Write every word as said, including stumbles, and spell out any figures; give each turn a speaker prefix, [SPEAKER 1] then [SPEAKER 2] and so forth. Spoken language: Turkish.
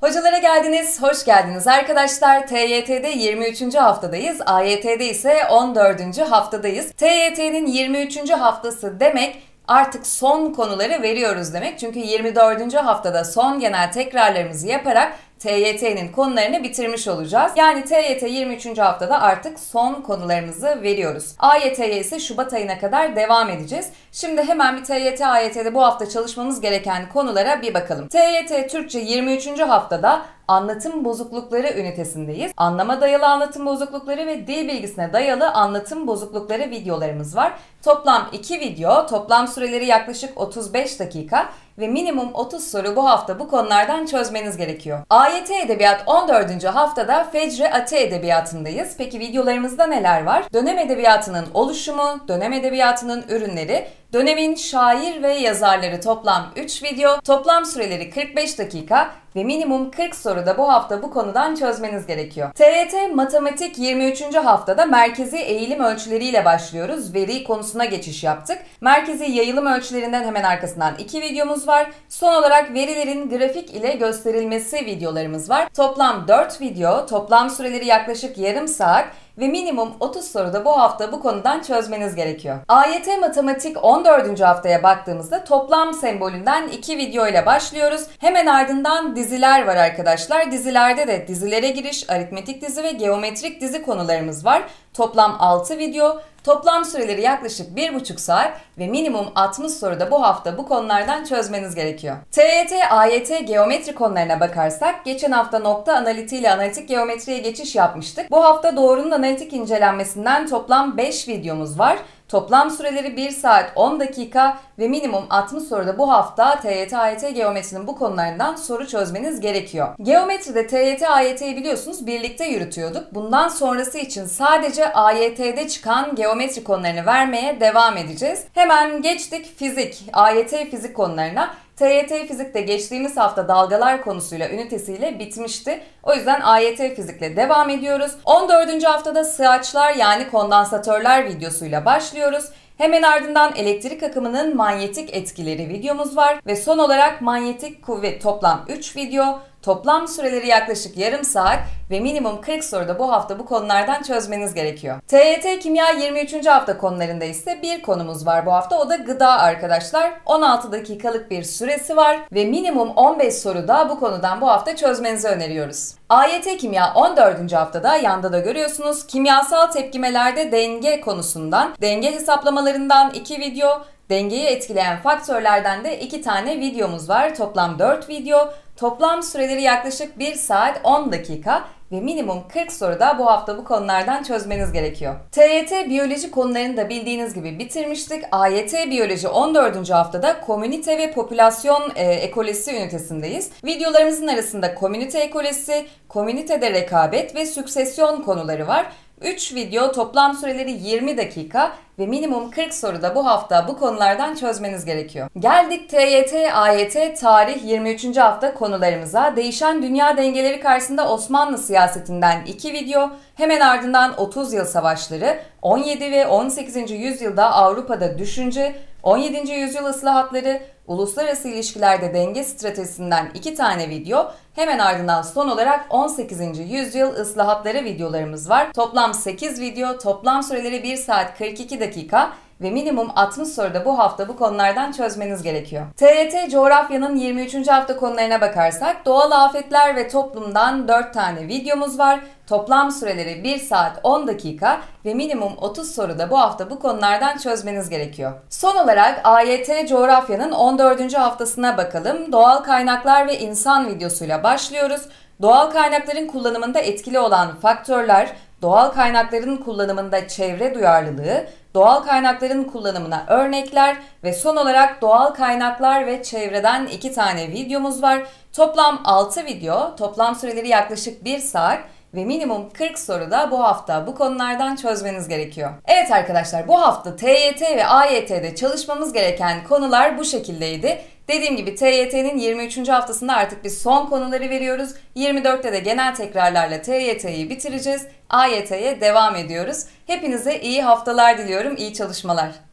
[SPEAKER 1] Hocalara geldiniz, hoş geldiniz arkadaşlar. T Y T'de yirmi üçüncü haftadayız, A Y T'de ise on dördüncü haftadayız. T Y T'nin yirmi üçüncü haftası demek artık son konuları veriyoruz demek. Çünkü yirmi dördüncü haftada son genel tekrarlarımızı yaparak T Y T'nin konularını bitirmiş olacağız. Yani T Y T yirmi üçüncü haftada artık son konularımızı veriyoruz. A Y T'ye ise Şubat ayına kadar devam edeceğiz. Şimdi hemen bir T Y T, A Y T'de bu hafta çalışmamız gereken konulara bir bakalım. T Y T Türkçe yirmi üçüncü haftada anlatım bozuklukları ünitesindeyiz. Anlama dayalı anlatım bozuklukları ve dil bilgisine dayalı anlatım bozuklukları videolarımız var. Toplam iki video, toplam süreleri yaklaşık otuz beş dakika ve minimum otuz soru bu hafta bu konulardan çözmeniz gerekiyor. A Y T Edebiyat on dördüncü haftada Fecre Ate Edebiyatı'ndayız. Peki videolarımızda neler var? Dönem edebiyatının oluşumu, dönem edebiyatının ürünleri, dönemin şair ve yazarları toplam üç video, toplam süreleri kırk beş dakika ve minimum kırk soru da bu hafta bu konudan çözmeniz gerekiyor. T Y T Matematik yirmi üçüncü haftada merkezi eğilim ölçüleriyle başlıyoruz. Veri konusuna geçiş yaptık. Merkezi yayılım ölçülerinden hemen arkasından iki videomuz var. Son olarak verilerin grafik ile gösterilmesi videolarımız var. Toplam dört video, toplam süreleri yaklaşık yarım saat ve minimum otuz soruda bu hafta bu konudan çözmeniz gerekiyor. A Y T Matematik on dördüncü haftaya baktığımızda toplam sembolünden iki video ile başlıyoruz. Hemen ardından diziler var arkadaşlar. Dizilerde de dizilere giriş, aritmetik dizi ve geometrik dizi konularımız var. Toplam altı video, toplam süreleri yaklaşık bir buçuk saat ve minimum altmış soruda bu hafta bu konulardan çözmeniz gerekiyor. T Y T, A Y T geometri konularına bakarsak geçen hafta nokta analitiğiyle analitik geometriye geçiş yapmıştık. Bu hafta doğrunun analitik incelenmesinden toplam beş videomuz var. Toplam süreleri bir saat on dakika ve minimum altmış soruda bu hafta T Y T, A Y T geometrinin bu konularından soru çözmeniz gerekiyor. Geometride T Y T, A Y T'yi biliyorsunuz birlikte yürütüyorduk. Bundan sonrası için sadece A Y T'de çıkan geometri konularını vermeye devam edeceğiz. Hemen geçtik fizik, A Y T fizik konularına. T Y T Fizik'te geçtiğimiz hafta dalgalar konusuyla, ünitesiyle bitmişti. O yüzden A Y T Fizik'le devam ediyoruz. on dördüncü haftada sığaçlar yani kondansatörler videosuyla başlıyoruz. Hemen ardından elektrik akımının manyetik etkileri videomuz var. Ve son olarak manyetik kuvvet toplam üç video. Toplam süreleri yaklaşık yarım saat ve minimum kırk soruda bu hafta bu konulardan çözmeniz gerekiyor. T Y T Kimya yirmi üçüncü hafta konularında ise bir konumuz var bu hafta. O da gıda arkadaşlar. on altı dakikalık bir süresi var ve minimum on beş soruda bu konudan bu hafta çözmenizi öneriyoruz. A Y T Kimya on dördüncü haftada yanda da görüyorsunuz. Kimyasal tepkimelerde denge konusundan, denge hesaplamalarından iki video, dengeyi etkileyen faktörlerden de iki tane videomuz var. Toplam dört video. Toplam süreleri yaklaşık bir saat on dakika ve minimum kırk soruda bu hafta bu konulardan çözmeniz gerekiyor. T Y T biyoloji konularını da bildiğiniz gibi bitirmiştik. A Y T biyoloji on dördüncü haftada komünite ve popülasyon e, ekolojisi ünitesindeyiz. Videolarımızın arasında komünite ekolojisi, komünitede rekabet ve süksesyon konuları var. üç video, toplam süreleri yirmi dakika ve minimum kırk soruda bu hafta bu konulardan çözmeniz gerekiyor. Geldik T Y T, A Y T tarih yirmi üçüncü hafta konularımıza. Değişen dünya dengeleri karşısında Osmanlı siyasetinden iki video, hemen ardından otuz yıl savaşları, on yedi ve on sekizinci yüzyılda Avrupa'da düşünce, on yedinci yüzyıl ıslahatları, uluslararası ilişkilerde denge stratejisinden iki tane video, hemen ardından son olarak on sekizinci yüzyıl ıslahatları videolarımız var. Toplam sekiz video, toplam süreleri bir saat kırk iki dakika ve minimum altmış soruda bu hafta bu konulardan çözmeniz gerekiyor. T Y T coğrafyanın yirmi üçüncü hafta konularına bakarsak doğal afetler ve toplumdan dört tane videomuz var. Toplam süreleri bir saat on dakika ve minimum otuz soruda bu hafta bu konulardan çözmeniz gerekiyor. Son olarak A Y T coğrafyanın on dördüncü haftasına bakalım. Doğal kaynaklar ve insan videosuyla başlıyoruz. Doğal kaynakların kullanımında etkili olan faktörler, doğal kaynakların kullanımında çevre duyarlılığı, doğal kaynakların kullanımına örnekler ve son olarak doğal kaynaklar ve çevreden iki tane videomuz var. Toplam altı video, toplam süreleri yaklaşık bir saat ve minimum kırk soruda bu hafta bu konulardan çözmeniz gerekiyor. Evet arkadaşlar, bu hafta T Y T ve A Y T'de çalışmamız gereken konular bu şekildeydi. Dediğim gibi T Y T'nin yirmi üçüncü haftasında artık biz son konuları veriyoruz. yirmi dörtte de genel tekrarlarla T Y T'yi bitireceğiz. A Y T'ye devam ediyoruz. Hepinize iyi haftalar diliyorum, iyi çalışmalar.